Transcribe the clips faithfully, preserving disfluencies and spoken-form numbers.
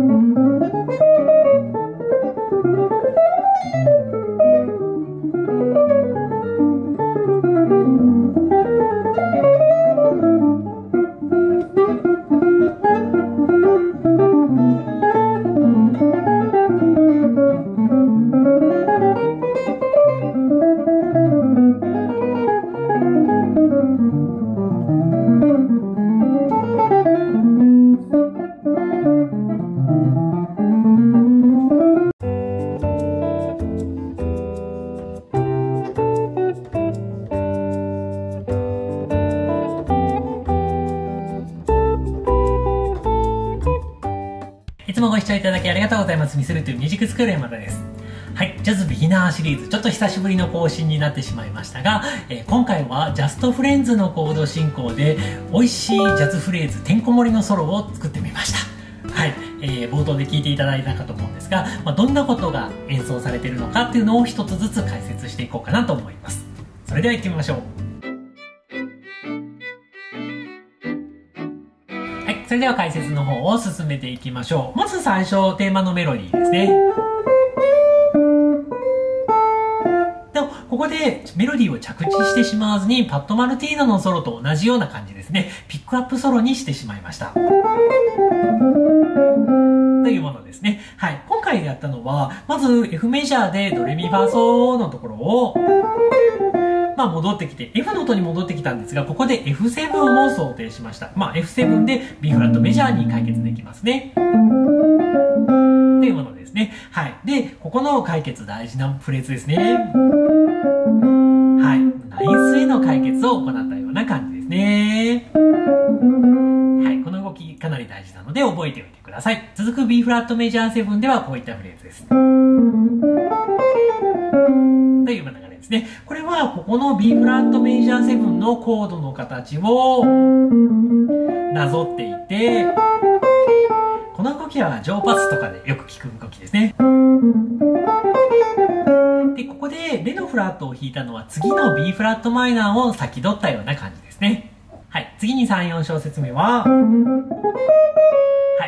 いつもご視聴いただきありがとうございます。ミスルというミュージックスクール山田です。はい、ジャズビギナーシリーズ、ちょっと久しぶりの更新になってしまいましたが、えー、今回はジャストフレンズのコード進行で美味しいジャズフレーズてんこ盛りのソロを作ってみました。はい、えー、冒頭で聞いていただいたかと思うんですが、まあ、どんなことが演奏されているのかっていうのを一つずつ解説していこうかなと思います。それでは行ってみましょう。それでは解説の方を進めていきましょう。まず最初、テーマのメロディーですね。でもここでメロディーを着地してしまわずに、パッド・マルティーノのソロと同じような感じですね。ピックアップソロにしてしまいました。というものですね。はい。今回やったのは、まず F メジャーでドレミファソのところを、まあ戻ってきて、F の音に戻ってきたんですが、ここで エフセブン を想定しました。まあ エフセブン で B フラットメジャーに解決できますね。というものですね。はい。で、ここの解決大事なフレーズですね。はい。ナインスへの解決を行ったような感じですね。はい。この動きかなり大事なので覚えておいてください。続く B フラットメジャーセブンではこういったフレーズです。という流れですね。これはここの B フラットメジャーセブンのコードの形をなぞっていて、この動きはジョーパスとかでよく聞く動きですね。で、ここでレのフラットを弾いたのは次の B フラットマイナーを先取ったような感じですね。はい。次にさん、よん小節目は、はい。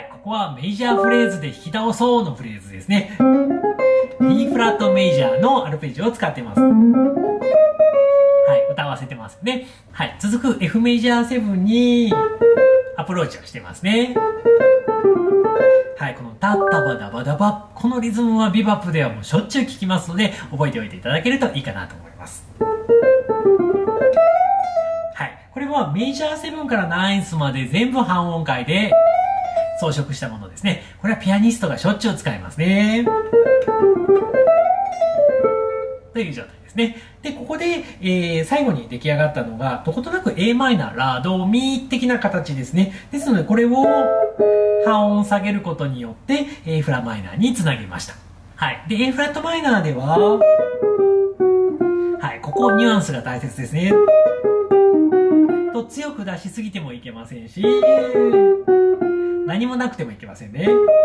ここはメジャーフレーズで弾き倒そうのフレーズですね。B フラットメジャーのアルペジオを使っています。はい。歌わせてますね。はい。続く F メジャーセブンにアプローチをしてますね。はい。このタッタバダバダバ。このリズムはビバップではもうしょっちゅう聞きますので、覚えておいていただけるといいかなと思います。はい。これはメジャーセブンからナインスまで全部半音階で装飾したものですね。これはピアニストがしょっちゅう使いますね。という状態ですね。で、ここで、えー、最後に出来上がったのが、どことなく a マイナー、ラ、ド、ミ的な形ですね。ですので、これを半音下げることによって、A フラマイナーにつなげました。はい。で、A フラットマイナーでは、はい、ここニュアンスが大切ですね。と、強く出しすぎてもいけませんし、何もなくてもいけませんね。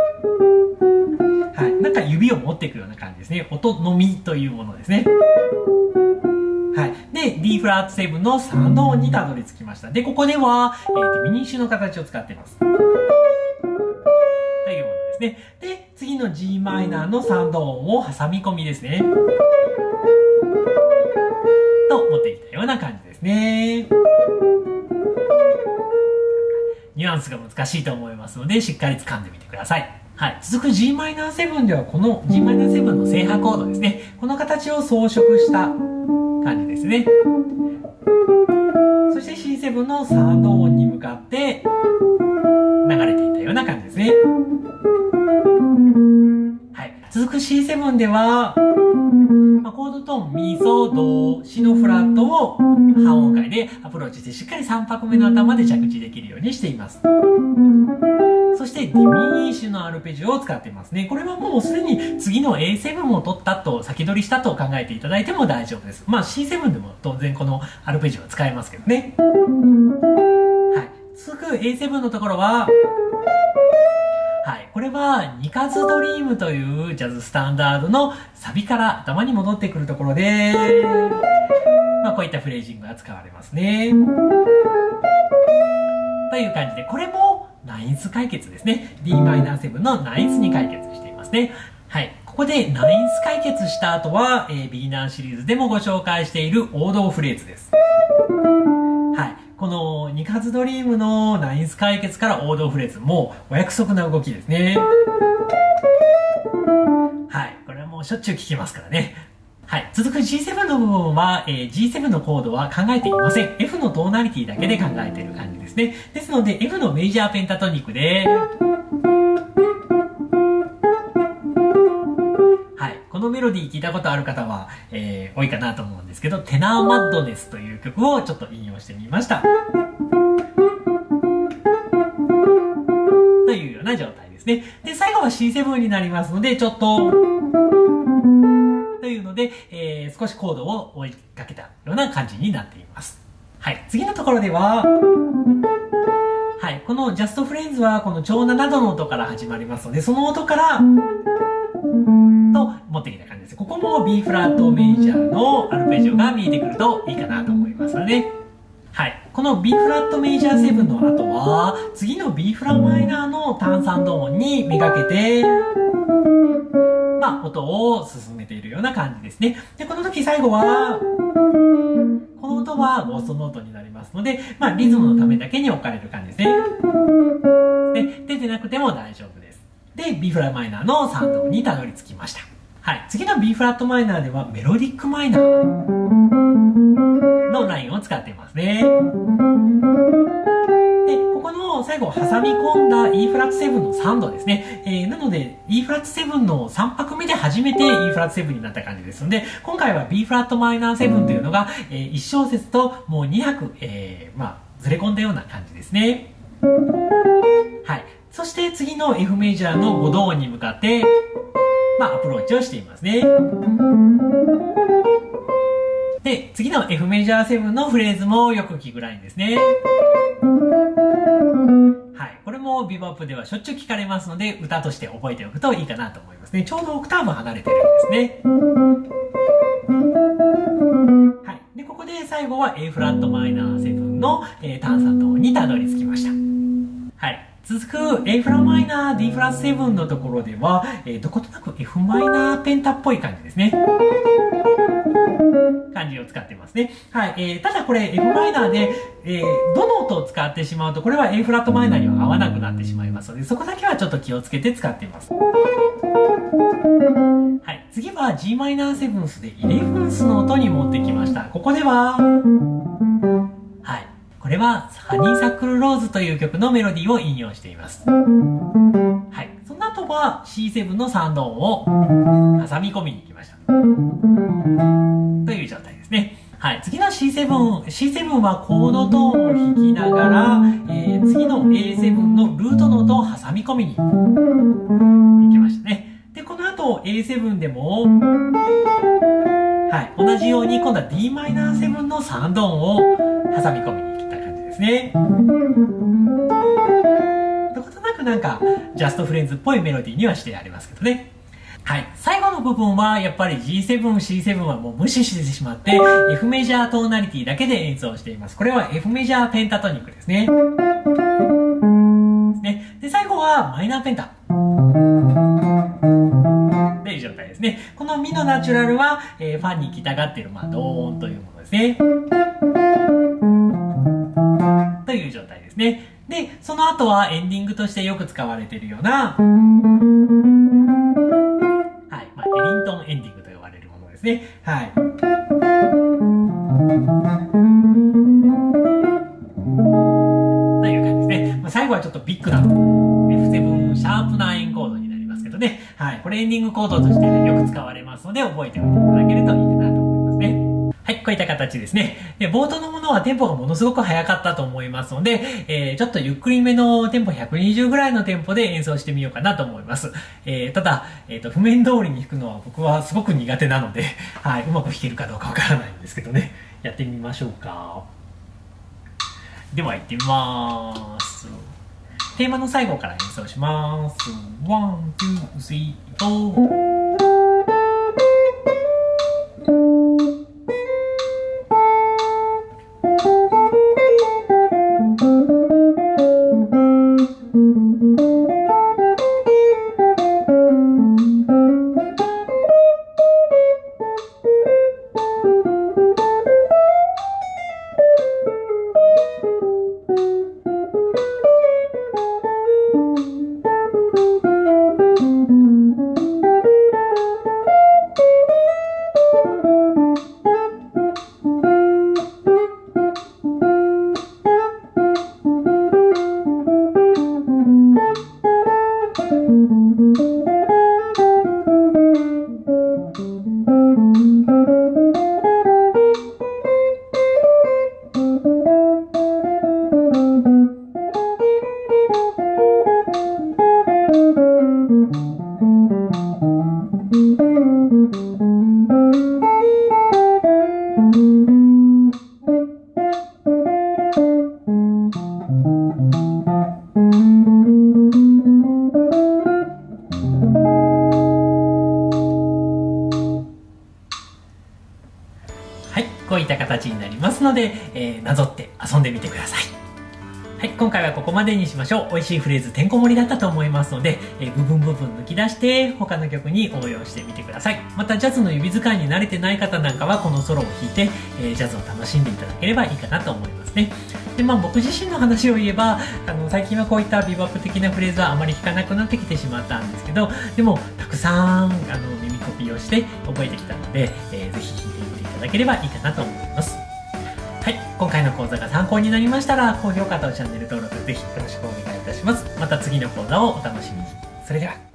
はい。なんか指を持っていくような感じですね。音のみというものですね。はい。で、D フラットセブンのさんの音にたどり着きました。で、ここでは、えー、ディミニッシュの形を使っています。というものですね。で、次の G マイナーのさんの音を挟み込みですね。と持ってきたような感じですね。ニュアンスが難しいと思いますので、しっかり掴んでみてください。はい。続く ジーマイナーセブン では、この ジーマイナーセブン の正波コードですね。この形を装飾した感じですね。そして シーセブン のさんの音に向かって流れていたような感じですね。はい。続く シーセブン では、まあ、コードトーン、ミ、ソ、ド、シのフラットを半音階でアプローチしてしっかりさん拍目の頭で着地できるようにしています。そしてディミニッシュのアルペジオを使っていますね。これはもうすでに次の エーセブン を取ったと、先取りしたと考えていただいても大丈夫です。まあ シーセブン でも当然このアルペジオは使えますけどね。はい。続く エーセブン のところは、はい。これは、ニカズドリームというジャズスタンダードのサビから頭に戻ってくるところで、まあこういったフレージングが使われますね。という感じで、これもナインス解決ですね。ディーマイナーセブン のナインスに解決していますね。はい。ここでナインス解決した後は、えー、ビギナーシリーズでもご紹介している王道フレーズです。はい。このニカズドリームのナインス解決から王道フレーズ、もうお約束な動きですね。はい。これはもうしょっちゅう聞きますからね。はい。続く ジーセブン の部分は、えー、ジーセブン のコードは考えていません。F のトーナリティだけで考えている感じですね。ですので F のメジャーペンタトニックで、はい。このメロディー聞いたことある方は、えー、多いかなと思うんですけど、テナーマッドネスという曲をちょっと引用してみました。というような状態ですね。で、最後は シーセブン になりますので、ちょっと、というので、えー、少しコードを追いかけたような感じになっています。はい。次のところでは、はい。この Just Friends はこの超ななどの音から始まりますので、その音から、と持ってきた感じです。ここも B フラットメジャーのアルペジオが見えてくるといいかなと思いますので、ね、はい。この B フラットメジャーセブンの後は、次の B フラマイナーの単三同音にめがけて、まあ、音を進めているような感じですね。で、この時最後は、この音はゴーストノートになりますので、まあ、リズムのためだけに置かれる感じですね。で、出てなくても大丈夫です。で、B フラマイナーのさん同にたどり着きました。はい。次の B フラットマイナーではメロディックマイナーのラインを使っていますね。で、ここの最後挟み込んだ E フラットセブンのさん度ですね。えー、なので E フラットセブンのさん拍目で初めて E フラットセブンになった感じですので、今回は B フラットマイナーセブンというのが、えー、いち小節ともうに拍、えー、まあ、ずれ込んだような感じですね。はい。そして次の F メジャーのご同音に向かって、まあ、アプローチをしていますね。で、次の F メジャーセブンのフレーズもよく聞くラインですね。はい。これもビバップではしょっちゅう聞かれますので、歌として覚えておくといいかなと思いますね。ちょうどオクターブ離れてるんですね。はい。で、ここで最後は A フラットマイナーセブンの、えー、単三同にたどり着きました。はい。続く A フラマイナー D フラットセブンのところでは、えー、どことなく F マイナーペンタっぽい感じですね。感じを使ってますね。はい。えー、ただこれ F マイナーで、えー、どの音を使ってしまうと、これは A フラットマイナーには合わなくなってしまいますので、そこだけはちょっと気をつけて使っています。はい。次は G マイナーセブンスでイレブンスの音に持ってきました。ここでは、はい。これはハニーサックルローズという曲のメロディーを引用しています。はい。その後は シーセブン のさん同音を挟み込みに行きました。という状態ですね。はい。次の シーセブン、シーセブン はコードトーンを弾きながら、えー、次の エーセブン のルートの音を挟み込みに行きましたね。で、この後 エーセブン でも、はい。同じように今度は ディーマイナーセブン のさん同音を挟み込みに来た感じですね。とことなくなんか、ジャストフレンズっぽいメロディーにはしてありますけどね。はい。最後の部分は、やっぱり ジーセブン、シーセブン はもう無視してしまって、F メジャートーナリティだけで演奏しています。これは F メジャーペンタトニックですね。ですね。で、最後はマイナーペンタ。という状態ですね。このミのナチュラルは、えー、ファンに来たがっている、まあ、同音というものですね。という状態ですね。で、その後はエンディングとしてよく使われているような、はい。まあ、エリントンエンディングと呼ばれるものですね。はい。という感じですね。まあ、最後はちょっとビッグな エフセブン シャープなエンコードになりますけどね。はい。これエンディングコードとしてよく使われますので、覚えておいていただけるといいかなと思いますね。はい、こういった形ですね。で、冒頭のものはテンポがものすごく速かったと思いますので、えー、ちょっとゆっくりめのテンポひゃくにじゅうぐらいのテンポで演奏してみようかなと思います。えー、ただ、えっと、譜面通りに弾くのは僕はすごく苦手なので、はい、うまく弾けるかどうかわからないんですけどね。やってみましょうか。では行ってみまーす。テーマの最後から演奏します。ワン、ツー、スリー、フォー。 た形になりますので、えー、なぞって遊んでみてください。はい、今回はここまでにしましょう。美味しいフレーズてんこ盛りだったと思いますので、えー、部分部分抜き出して他の曲に応用してみてください。またジャズの指使いに慣れてない方なんかはこのソロを弾いて、えー、ジャズを楽しんでいただければいいかなと思いますね。でまあ、僕自身の話を言えばあの最近はこういったビバップ的なフレーズはあまり弾かなくなってきてしまったんですけど、でもたくさんあの耳コピーをして覚えてきたので、えー、ぜひ弾いてみていただければいいかなと思います。はい、今回の講座が参考になりましたら高評価とチャンネル登録ぜひよろしくお願いいたします。また次の講座をお楽しみに。それでは。